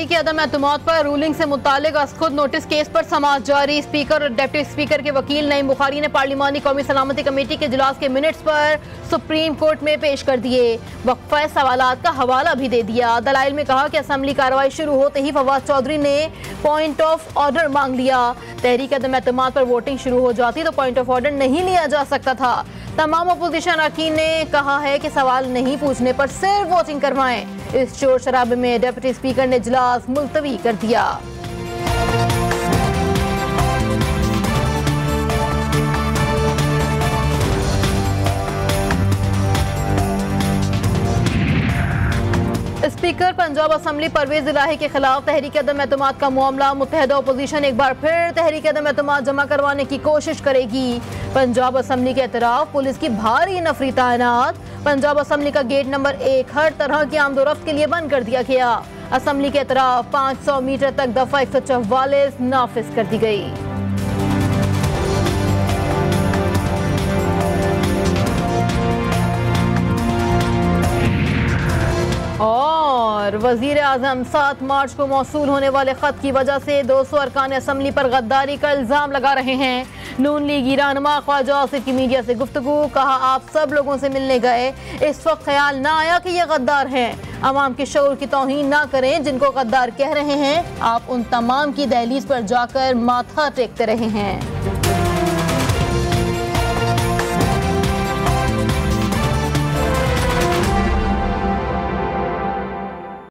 तहरीक अदम एतमाद पर रूलिंग से मुतालिक खुद नोटिस केस पर समाअत जारी। स्पीकर और डिप्टी स्पीकर के वकील नईम बुखारी ने पार्लिमानी कौमी सलामती कमेटी के इजलास के मिनट्स पर सुप्रीम कोर्ट में पेश कर दिए। वक्फा सवालात का हवाला भी दे दिया। दलाइल में कहा कि असम्बली कार्रवाई शुरू होते ही फवाद चौधरी ने पॉइंट ऑफ ऑर्डर मांग लिया। तहरीक अदम एतमाद पर वोटिंग शुरू हो जाती तो पॉइंट ऑफ ऑर्डर नहीं लिया जा सकता था। तमाम अपोजिशन अरकान ने कहा है कि सवाल नहीं पूछने पर सिर्फ वोटिंग करवाएं। इस शोर शराबे में डिप्टी स्पीकर ने इजलास मुलतवी कर दिया। स्पीकर पंजाब असम्बली परवेज इलाही के खिलाफ तहरीक अदम एतमाद का मामला। मुत्तहिदा अपोजिशन एक बार फिर तहरीक अदम एतमाद जमा करवाने की कोशिश करेगी। पंजाब असम्बली के एतराफ पुलिस की भारी नफरी तैनात। पंजाब असम्बली का गेट नंबर 1 हर तरह की आमदोरफ्त के लिए बंद कर दिया गया। असम्बली के एतराफ 500 मीटर तक दफा 144 नाफिज कर दी गई। और वजीर आजम 7 मार्च को मौसूल होने वाले खत की वजह से 200 अरकान असम्बली पर गद्दारी का इल्जाम लगा रहे हैं। नून लीगी रहनुमा ख्वाजा आसिफ की मीडिया से गुफ्तगू। कहा, आप सब लोगों से मिलने गए, इस वक्त ख्याल ना आया कि ये गद्दार हैं। अवाम के शऊर की तौहीन ना करें। जिनको गद्दार कह रहे हैं, आप उन तमाम की दहलीज पर जाकर माथा टेकते रहे हैं।